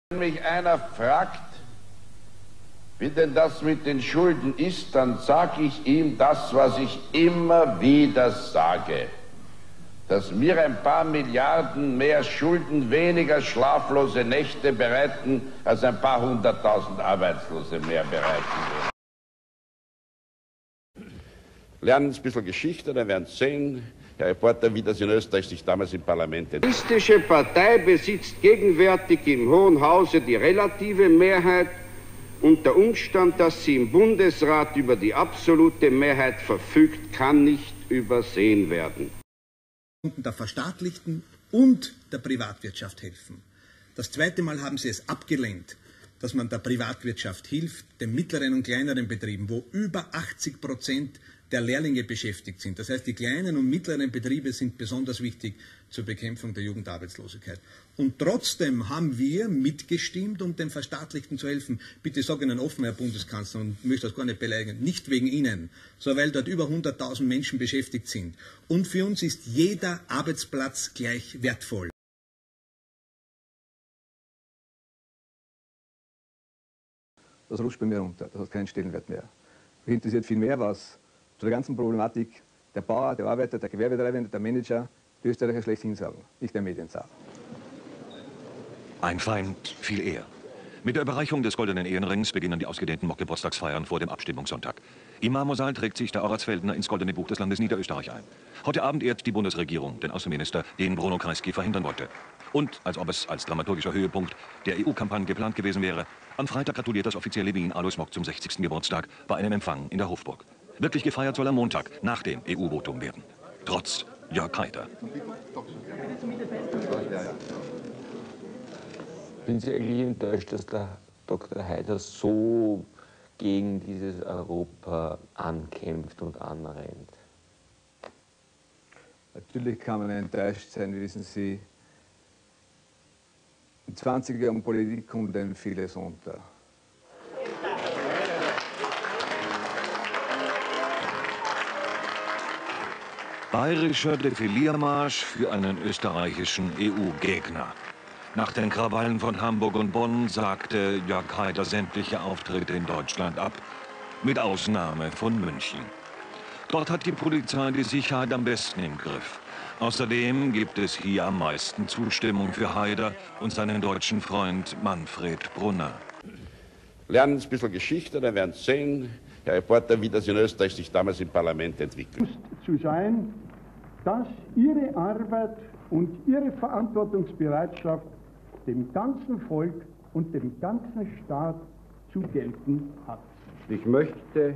Wenn mich einer fragt, wie denn das mit den Schulden ist, dann sage ich ihm das, was ich immer wieder sage. Dass mir ein paar Milliarden mehr Schulden weniger schlaflose Nächte bereiten, als ein paar hunderttausend Arbeitslose mehr bereiten würden. Lernen Sie ein bisschen Geschichte, dann werden Sie sehen, Herr Reporter, wie das in Österreich sich damals im Parlament entwickelt. Die Kommunistische Partei besitzt gegenwärtig im Hohen Hause die relative Mehrheit und der Umstand, dass sie im Bundesrat über die absolute Mehrheit verfügt, kann nicht übersehen werden. Der Verstaatlichten und der Privatwirtschaft helfen. Das zweite Mal haben Sie es abgelehnt, dass man der Privatwirtschaft hilft, den mittleren und kleineren Betrieben, wo über 80% der Lehrlinge beschäftigt sind. Das heißt, die kleinen und mittleren Betriebe sind besonders wichtig zur Bekämpfung der Jugendarbeitslosigkeit. Und trotzdem haben wir mitgestimmt, um den Verstaatlichten zu helfen. Bitte sage Ihnen offen, Herr Bundeskanzler, und möchte das gar nicht beleidigen, nicht wegen Ihnen, sondern weil dort über 100.000 Menschen beschäftigt sind. Und für uns ist jeder Arbeitsplatz gleich wertvoll. Das rutscht bei mir runter, das hat keinen Stellenwert mehr. Mich interessiert viel mehr, was zu der ganzen Problematik der Bauer, der Arbeiter, der Gewerbetreibende, der Manager, die Österreicher schlechthin sagen, nicht der Medienzar. Ein Feind viel eher. Mit der Überreichung des Goldenen Ehrenrings beginnen die ausgedehnten Mockgeburtstagsfeiern vor dem Abstimmungssonntag. Im Marmorsaal trägt sich der Orratsfeldner ins Goldene Buch des Landes Niederösterreich ein. Heute Abend ehrt die Bundesregierung den Außenminister, den Bruno Kreisky verhindern wollte. Und, als ob es als dramaturgischer Höhepunkt der EU-Kampagne geplant gewesen wäre, am Freitag gratuliert das offizielle Wien Alois Mock zum 60. Geburtstag bei einem Empfang in der Hofburg. Wirklich gefeiert soll am Montag nach dem EU-Votum werden. Trotz Jörg Haider. Sind Sie eigentlich enttäuscht, dass der Dr. Haider so gegen dieses Europa ankämpft und anrennt? Natürlich kann man enttäuscht sein, wissen Sie. In 20 Jahren Politik kommt einem vieles unter. Bayerischer Defiliermarsch für einen österreichischen EU-Gegner. Nach den Krawallen von Hamburg und Bonn sagte Jörg Haider sämtliche Auftritte in Deutschland ab, mit Ausnahme von München. Dort hat die Polizei die Sicherheit am besten im Griff. Außerdem gibt es hier am meisten Zustimmung für Haider und seinen deutschen Freund Manfred Brunner. Lernen Sie ein bisschen Geschichte, dann werden Sie sehen, Herr Reporter, wie das in Österreich sich damals im Parlament entwickelt. Zu sein, dass Ihre Arbeit und Ihre Verantwortungsbereitschaft dem ganzen Volk und dem ganzen Staat zu gelten hat. Ich möchte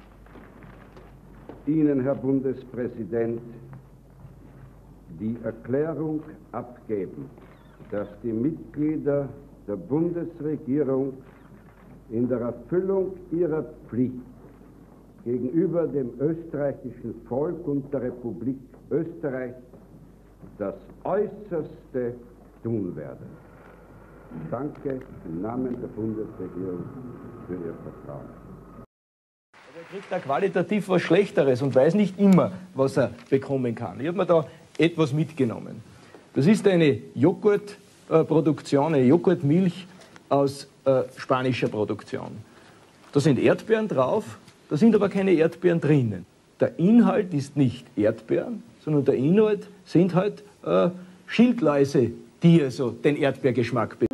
Ihnen, Herr Bundespräsident, die Erklärung abgeben, dass die Mitglieder der Bundesregierung in der Erfüllung ihrer Pflicht gegenüber dem österreichischen Volk und der Republik Österreich das Äußerste tun werden. Ich danke im Namen der Bundesregierung für Ihr Vertrauen. Er kriegt da qualitativ was Schlechteres und weiß nicht immer, was er bekommen kann. Ich habe mir da etwas mitgenommen. Das ist eine Joghurtproduktion, eine Joghurtmilch aus spanischer Produktion. Da sind Erdbeeren drauf, da sind aber keine Erdbeeren drinnen. Der Inhalt ist nicht Erdbeeren, sondern der Inhalt sind halt Schildläuse, die also den Erdbeergeschmack bekommen.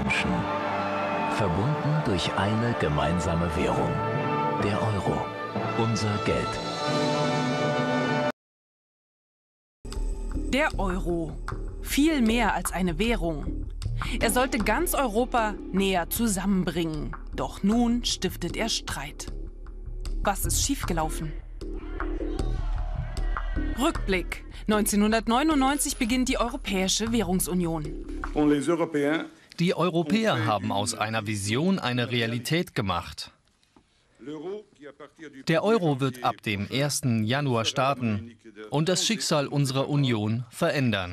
Menschen. Verbunden durch eine gemeinsame Währung. Der Euro. Unser Geld. Der Euro. Viel mehr als eine Währung. Er sollte ganz Europa näher zusammenbringen. Doch nun stiftet er Streit. Was ist schiefgelaufen? Rückblick. 1999 beginnt die Europäische Währungsunion. Die Europäer haben aus einer Vision eine Realität gemacht. Der Euro wird ab dem 1. Januar starten und das Schicksal unserer Union verändern.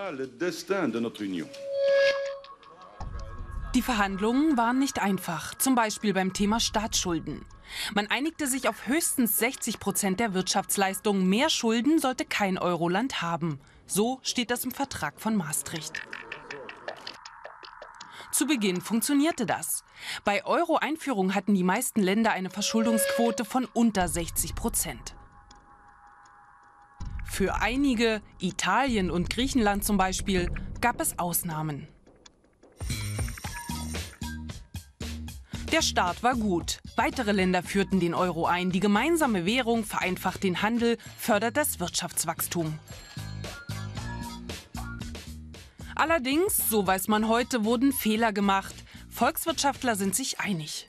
Die Verhandlungen waren nicht einfach, zum Beispiel beim Thema Staatsschulden. Man einigte sich auf höchstens 60% der Wirtschaftsleistung. Mehr Schulden sollte kein Euroland haben. So steht das im Vertrag von Maastricht. Zu Beginn funktionierte das. Bei Euro-Einführung hatten die meisten Länder eine Verschuldungsquote von unter 60%. Für einige, Italien und Griechenland zum Beispiel, gab es Ausnahmen. Der Start war gut. Weitere Länder führten den Euro ein. Die gemeinsame Währung vereinfacht den Handel, fördert das Wirtschaftswachstum. Allerdings, so weiß man heute, wurden Fehler gemacht. Volkswirtschaftler sind sich einig.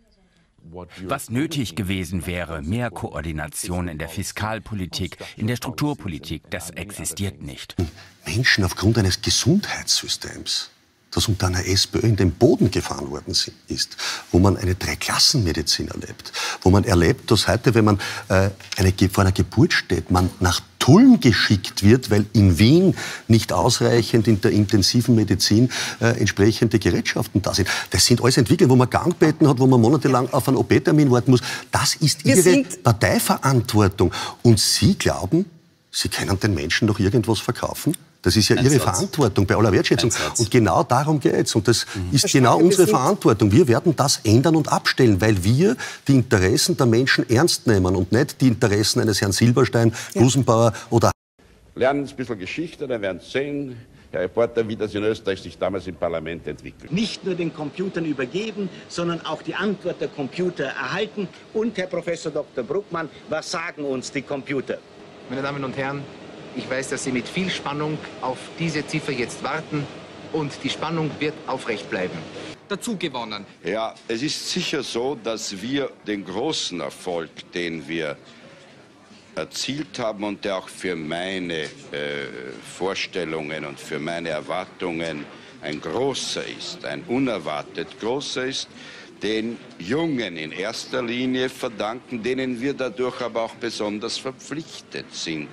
Was nötig gewesen wäre, mehr Koordination in der Fiskalpolitik, in der Strukturpolitik, das existiert nicht. Menschen aufgrund eines Gesundheitssystems, das unter einer SPÖ in den Boden gefahren worden ist, wo man eine Dreiklassenmedizin erlebt, wo man erlebt, dass heute, wenn man vor einer Geburt steht, man nach Tulln geschickt wird, weil in Wien nicht ausreichend in der intensiven Medizin entsprechende Gerätschaften da sind. Das sind alles Entwicklungen, wo man Gangbetten hat, wo man monatelang auf einen OP-Termin warten muss. Das ist Ihre Parteiverantwortung. Und Sie glauben, Sie können den Menschen noch irgendwas verkaufen? Das ist ja Ihre Verantwortung bei aller Wertschätzung. Und genau darum geht es. Und das ist genau unsere Verantwortung. Wir werden das ändern und abstellen, weil wir die Interessen der Menschen ernst nehmen und nicht die Interessen eines Herrn Silberstein, Gusenbauer oder... Lernen ein bisschen Geschichte, dann werden Sie sehen, Herr Reporter, wie das in Österreich sich damals im Parlament entwickelt. Nicht nur den Computern übergeben, sondern auch die Antwort der Computer erhalten. Und, Herr Professor Dr. Bruckmann, was sagen uns die Computer? Meine Damen und Herren, ich weiß, dass Sie mit viel Spannung auf diese Ziffer jetzt warten und die Spannung wird aufrecht bleiben. Dazu gewonnen. Ja, es ist sicher so, dass wir den großen Erfolg, den wir erzielt haben und der auch für meine Vorstellungen und für meine Erwartungen ein großer ist, ein unerwartet großer ist, den Jungen in erster Linie verdanken, denen wir dadurch aber auch besonders verpflichtet sind.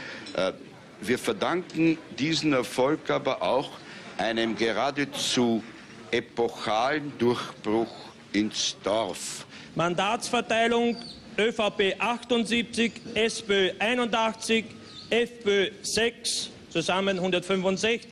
Wir verdanken diesen Erfolg aber auch einem geradezu epochalen Durchbruch ins Dorf. Mandatsverteilung ÖVP 78, SPÖ 81, FPÖ 6, zusammen 165.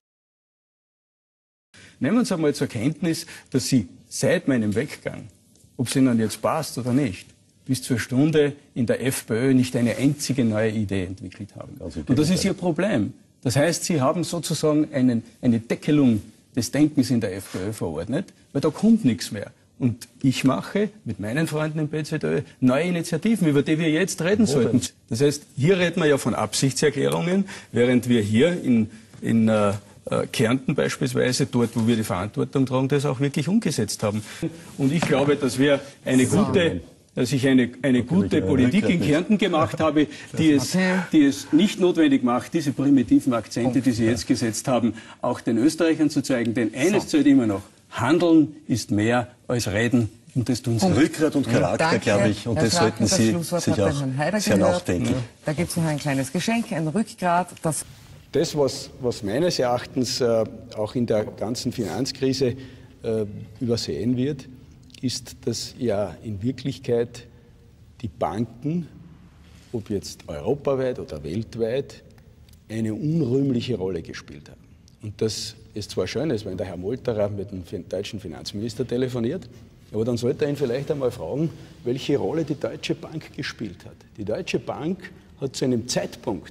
Nehmen wir uns einmal zur Kenntnis, dass Sie seit meinem Weggang, ob es Ihnen jetzt passt oder nicht, bis zur Stunde in der FPÖ nicht eine einzige neue Idee entwickelt haben. Und das ist Ihr Problem. Das heißt, Sie haben sozusagen eine Deckelung des Denkens in der FPÖ verordnet, weil da kommt nichts mehr. Und ich mache mit meinen Freunden im BZÖ neue Initiativen, über die wir jetzt reden sollten. Das heißt, hier reden wir ja von Absichtserklärungen, während wir hier in Kärnten beispielsweise, dort wo wir die Verantwortung tragen, das auch wirklich umgesetzt haben. Und ich glaube, dass wir dass ich eine gute Politik in Kärnten gemacht habe, die es nicht notwendig macht, diese primitiven Akzente, die Sie jetzt gesetzt haben, auch den Österreichern zu zeigen. Denn eines zählt immer noch: Handeln ist mehr als Reden. Und das tun Sie. Rückgrat und Charakter, glaube ich. Und das sollten Sie sich auch sehr nachdenken. Da gibt es noch ein kleines Geschenk, ein Rückgrat. Das, was meines Erachtens auch in der ganzen Finanzkrise übersehen wird, ist, dass ja in Wirklichkeit die Banken, ob jetzt europaweit oder weltweit, eine unrühmliche Rolle gespielt haben. Und das ist zwar schön, wenn der Herr Molterer mit dem deutschen Finanzminister telefoniert, aber dann sollte er ihn vielleicht einmal fragen, welche Rolle die Deutsche Bank gespielt hat. Die Deutsche Bank hat zu einem Zeitpunkt,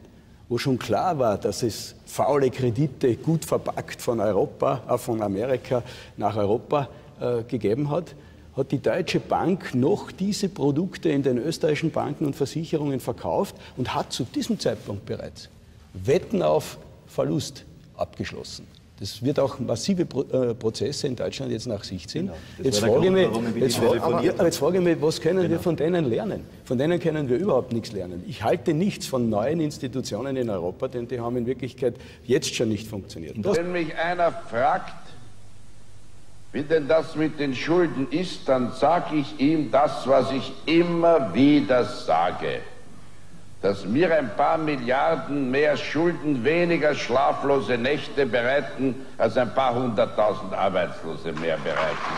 wo schon klar war, dass es faule Kredite gut verpackt von Amerika nach Europa gegeben hat, hat die Deutsche Bank noch diese Produkte in den österreichischen Banken und Versicherungen verkauft und hat zu diesem Zeitpunkt bereits Wetten auf Verlust abgeschlossen. Das wird auch massive Prozesse in Deutschland jetzt nach sich ziehen. Genau. Jetzt frage ich mich, was können wir von denen lernen? Von denen können wir überhaupt nichts lernen. Ich halte nichts von neuen Institutionen in Europa, denn die haben in Wirklichkeit jetzt schon nicht funktioniert. Wenn mich einer fragt, wie denn das mit den Schulden ist, dann sage ich ihm das, was ich immer wieder sage. Dass mir ein paar Milliarden mehr Schulden weniger schlaflose Nächte bereiten, als ein paar 100.000 Arbeitslose mehr bereiten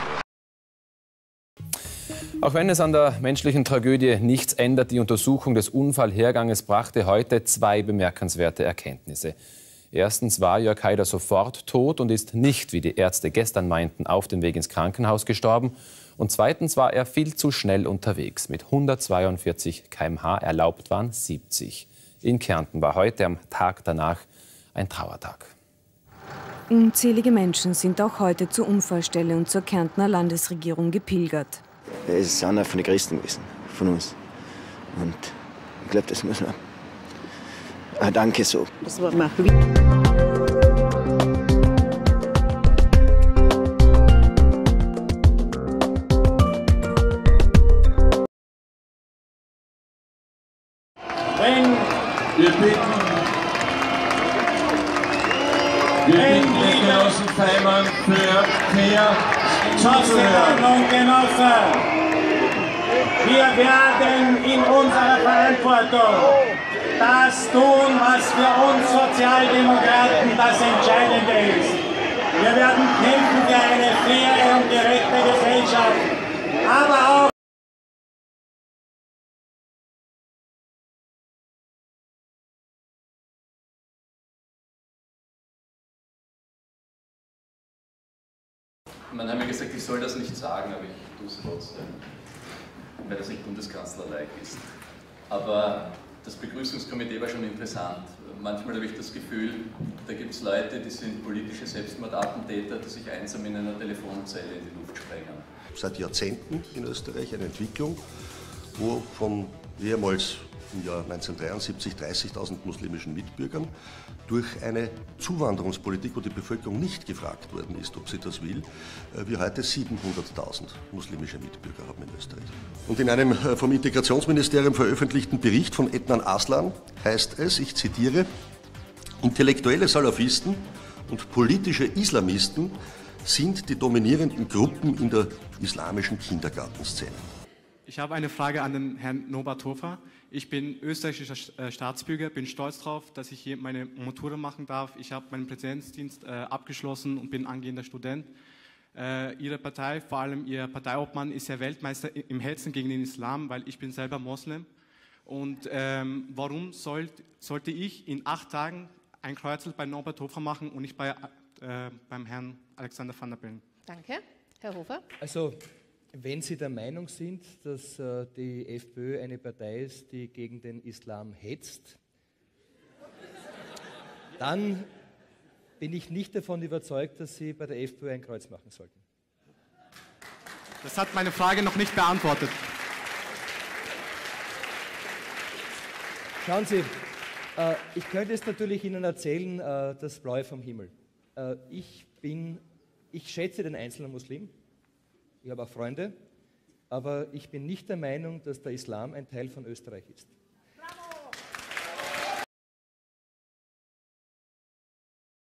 würden. Auch wenn es an der menschlichen Tragödie nichts ändert, die Untersuchung des Unfallherganges brachte heute 2 bemerkenswerte Erkenntnisse. Erstens war Jörg Haider sofort tot und ist nicht, wie die Ärzte gestern meinten, auf dem Weg ins Krankenhaus gestorben. Und zweitens war er viel zu schnell unterwegs. Mit 142 km/h, erlaubt waren 70. In Kärnten war heute am Tag danach ein Trauertag. Unzählige Menschen sind auch heute zur Unfallstelle und zur Kärntner Landesregierung gepilgert. Es ist einer von den Größten gewesen, von uns. Und ich glaube, das muss man Danke so. Das war mal Wenn die Genossen Feimann für fair zuzuhören. Genossen, wir werden in unserer Verantwortung das tun, was für uns Sozialdemokraten das Entscheidende ist. Wir werden kämpfen für eine faire und gerechte Gesellschaft, aber auch Man hat mir gesagt, ich soll das nicht sagen, aber ich tue es trotzdem, weil das nicht Bundeskanzler-like ist. Aber das Begrüßungskomitee war schon interessant. Manchmal habe ich das Gefühl, da gibt es Leute, die sind politische Selbstmordattentäter, die sich einsam in einer Telefonzelle in die Luft sprengen. Seit Jahrzehnten in Österreich eine Entwicklung, wo von ehemals im Jahr 1973 30.000 muslimischen Mitbürgern durch eine Zuwanderungspolitik, wo die Bevölkerung nicht gefragt worden ist, ob sie das will, wir heute 700.000 muslimische Mitbürger haben in Österreich. Und in einem vom Integrationsministerium veröffentlichten Bericht von Ednan Aslan heißt es, ich zitiere, intellektuelle Salafisten und politische Islamisten sind die dominierenden Gruppen in der islamischen Kindergartenszene. Ich habe eine Frage an den Herrn Norbert Hofer. Ich bin österreichischer Staatsbürger, bin stolz darauf, dass ich hier meine Matura machen darf. Ich habe meinen Präsenzdienst abgeschlossen und bin angehender Student. Ihre Partei, vor allem Ihr Parteiobmann, ist ja Weltmeister im Hetzen gegen den Islam, weil ich bin selber Moslem. Und warum sollte ich in 8 Tagen ein Kreuzel bei Norbert Hofer machen und nicht beim Herrn Alexander Van der Bellen? Danke. Herr Hofer? Also, wenn Sie der Meinung sind, dass die FPÖ eine Partei ist, die gegen den Islam hetzt, dann bin ich nicht davon überzeugt, dass Sie bei der FPÖ ein Kreuz machen sollten. Das hat meine Frage noch nicht beantwortet. Schauen Sie, ich könnte jetzt natürlich Ihnen erzählen, das Blaue vom Himmel. Ich schätze den einzelnen Muslim. Ich habe auch Freunde, aber ich bin nicht der Meinung, dass der Islam ein Teil von Österreich ist.